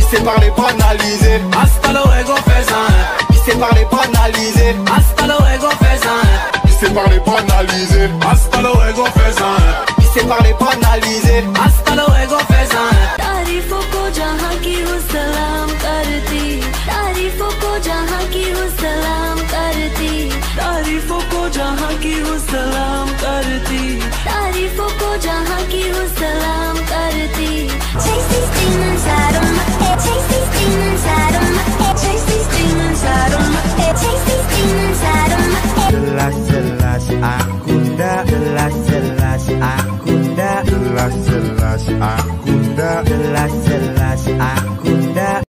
sait parler, pas analyser. Hasta luego, fais-en. Il sait parler, pas analyser. Hasta luego, fais-en. Il sait parler, pas analyser. Hasta luego, fais-en. Il sait parler, pas analyser. Hasta luego, fais-en. तारीफों को जहाँ की हूँ सलाम करती, तारीफों को